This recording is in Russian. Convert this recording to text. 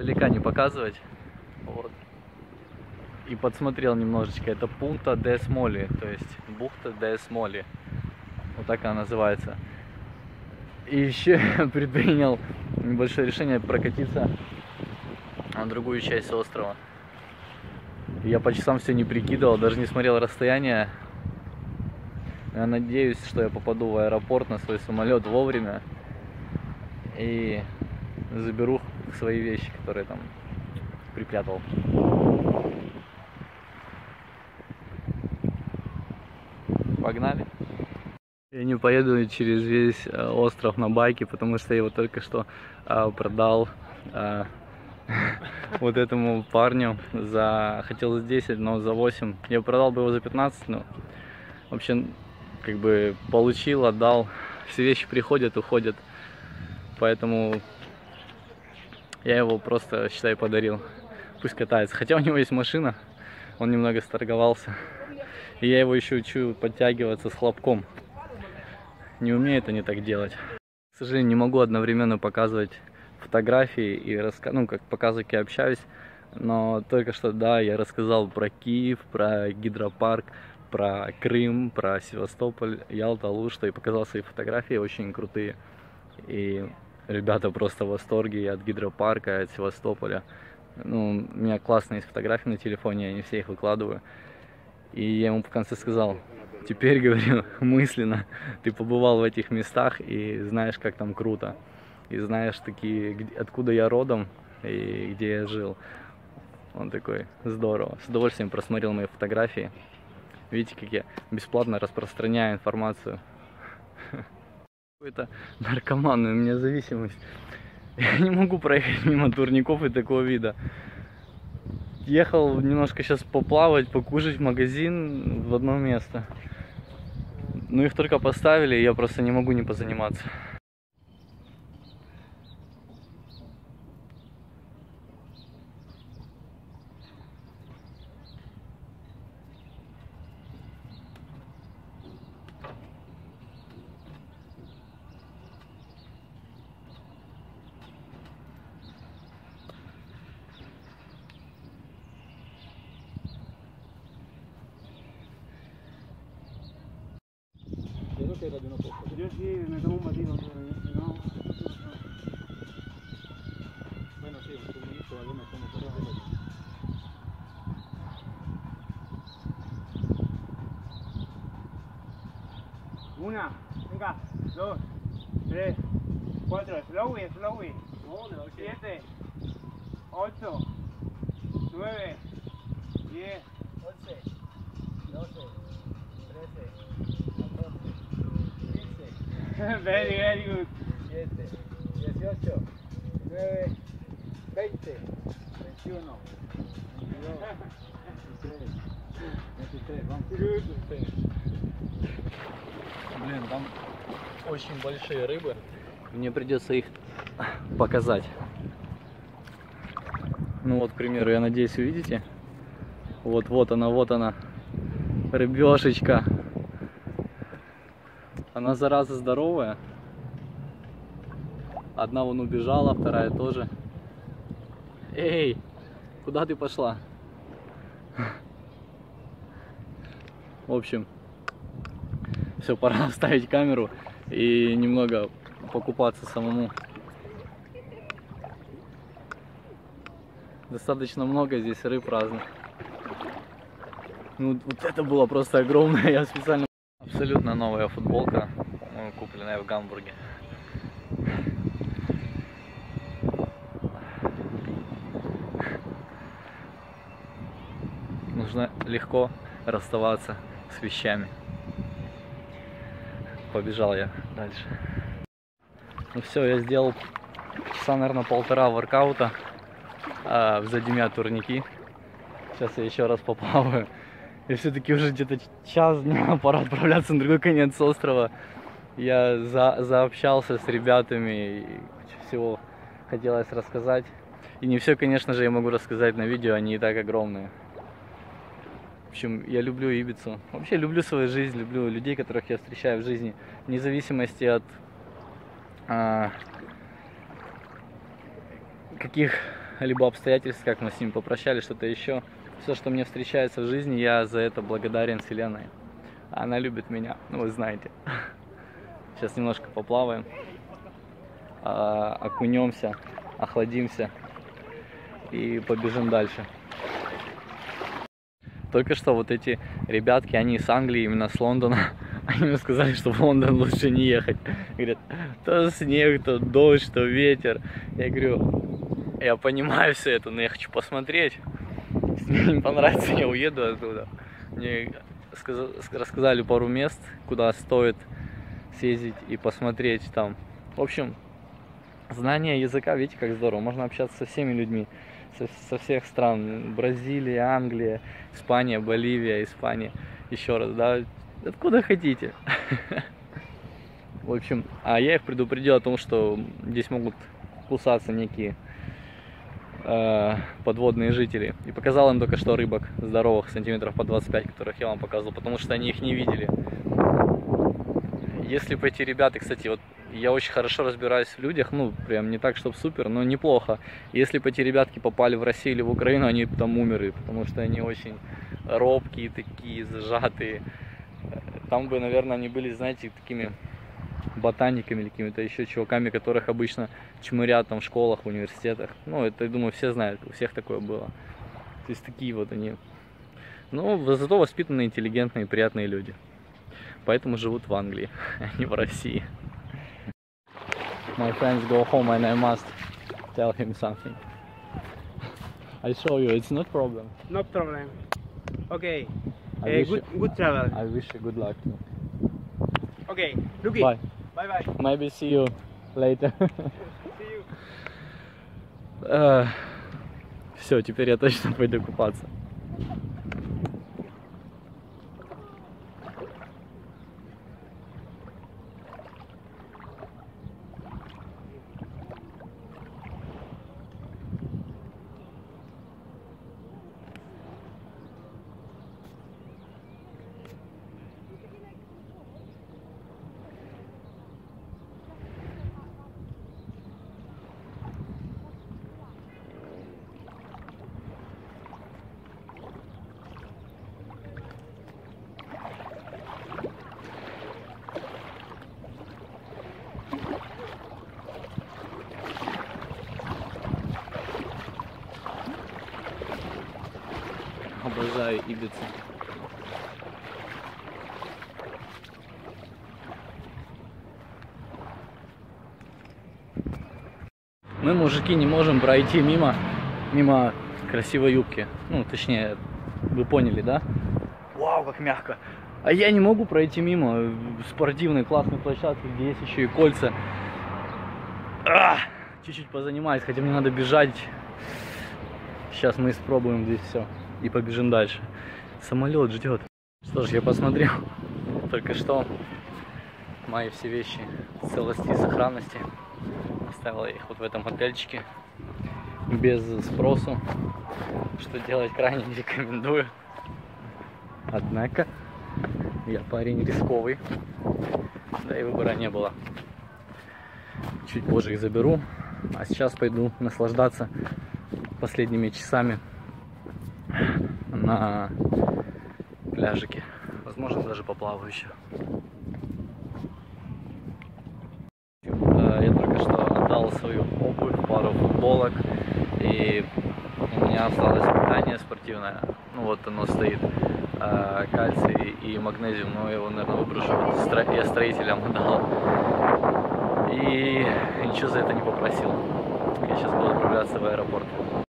издалека не показывать. Вот. И подсмотрел немножечко. Это Пунта де Смоли, то есть бухта де Смоли. Вот так она называется. И еще предпринял небольшое решение прокатиться на другую часть острова. Я по часам все не прикидывал, даже не смотрел расстояние. Я надеюсь, что я попаду в аэропорт на свой самолет вовремя и заберу свои вещи, которые там припрятал. Погнали! Я не поеду через весь остров на байке, потому что я его только что продал вот этому парню хотел за 10, но за 8. Я продал бы его за 15, но вообще как бы получил, отдал. Все вещи приходят, уходят. Поэтому я его просто, считай, подарил. Пусть катается. Хотя у него есть машина, он немного сторговался. И я его еще учу подтягиваться с хлопком. Не умеют они так делать. К сожалению, не могу одновременно показывать фотографии и как показывать, как я общаюсь. Но только что, да, я рассказал про Киев, про гидропарк, про Крым, про Севастополь, Ялта, Алушта, и показал свои фотографии очень крутые. И ребята просто в восторге от гидропарка, от Севастополя. Ну, у меня классные есть фотографии на телефоне, я не все их выкладываю. И я ему в конце сказал: теперь, говорю, мысленно, ты побывал в этих местах и знаешь, как там круто. И знаешь такие, откуда я родом и где я жил. Он такой: здорово. С удовольствием просмотрел мои фотографии. Видите, как я бесплатно распространяю информацию. Какой-то наркоман, у меня зависимость. Я не могу проехать мимо турников и такого вида. Ехал немножко сейчас поплавать, покушать в магазин в одно место. Но их только поставили, и я просто не могу не позаниматься. Era de una posta. Yo sí me tomo un batido, pero no. Bueno, sí, un zumito, algo me tomo por ahí. Una, venga, 2, 3, 4, slowy, slowy. 7, 8, 9, 10, 11, 12, 13, 14, 15, very, very good. 17, 18, 19, 20, 21, 22, 23, vamos. Блин, там очень большие рыбы. Мне придется их показать. Ну вот, к примеру, я надеюсь, увидите. Вот она, рыбешечка. Она, зараза, здоровая. Одна вон убежала, вторая тоже. Эй, куда ты пошла? В общем, все, пора ставить камеру и немного покупаться самому. Достаточно много здесь рыб разных. Ну, вот это было просто огромное. Я специально... Абсолютно новая футболка, купленная в Гамбурге. Нужно легко расставаться с вещами. Побежал я дальше. Ну все, я сделал часа, наверное, полтора воркаута. Сзади меня турники. Сейчас я еще раз поплаваю. И все-таки уже где-то час дня, пора отправляться на другой конец острова. Я заобщался с ребятами, и всего хотелось рассказать. И не все, конечно же, я могу рассказать на видео, они и так огромные. В общем, я люблю Ибицу. Вообще люблю свою жизнь, люблю людей, которых я встречаю в жизни, вне зависимости от каких либо обстоятельств, как мы с ним попрощались, что-то еще. Все, что мне встречается в жизни, я за это благодарен Вселенной. Она любит меня, ну вы знаете. Сейчас немножко поплаваем, окунемся, охладимся и побежим дальше. Только что вот эти ребятки, они с Англии, именно с Лондона, они мне сказали, что в Лондон лучше не ехать. Говорят, то снег, то дождь, то ветер. Я говорю, я понимаю все это, но я хочу посмотреть. Если мне не понравится, я уеду оттуда. Мне рассказали пару мест, куда стоит съездить и посмотреть там. В общем, знание языка, видите, как здорово. Можно общаться со всеми людьми, со всех стран. Бразилия, Англия, Испания, Боливия, Испания. Еще раз, да, откуда хотите. В общем, я их предупредил о том, что здесь могут кусаться некие подводные жители. И показал им только что рыбок здоровых, сантиметров по 25, которых я вам показывал, потому что они их не видели. Если бы эти ребята, кстати, вот я очень хорошо разбираюсь в людях, ну, прям не так, чтобы супер, но неплохо. Если бы эти ребятки попали в Россию или в Украину, они бы там умерли, потому что они очень робкие такие, зажатые. Там бы, наверное, они были, знаете, такими ботаниками или какими-то еще чуваками, которых обычно чмырят там в школах, в университетах. Ну, это, я думаю, все знают, у всех такое было. То есть такие вот они. Ну, зато воспитанные, интеллигентные, приятные люди. Поэтому живут в Англии, а не в России. My friends go home and I must tell him something. I show you, it's not problem. No problem. Okay. I wish Good travel. I wish you good luck. Okay. Lucky. Bye. Bye bye. Maybe see you later. See you. Все, теперь я точно пойду купаться. Обожаю Ибицу. Мы, мужики, не можем пройти мимо красивой юбки. Ну, точнее, вы поняли, да? Вау, как мягко. А я не могу пройти мимо спортивной классной площадки, где есть еще и кольца. Чуть-чуть позанимаюсь, хотя мне надо бежать. Сейчас мы испробуем здесь все и побежим дальше. Самолет ждет. Что ж, я посмотрел только что мои все вещи в целости и сохранности. Оставил их вот в этом отельчике без спросу, что делать крайне не рекомендую. Однако я парень рисковый, да и выбора не было. Чуть позже их заберу, а сейчас пойду наслаждаться последними часами на пляжике. Возможно, даже поплаваю еще. Я только что отдал свою обувь, пару футболок, и у меня осталось питание спортивное. Ну вот оно стоит, кальций и магнезиум, но я его, наверное, выброшу. Я строителям отдал. И ничего за это не попросил. Я сейчас буду отправляться в аэропорт.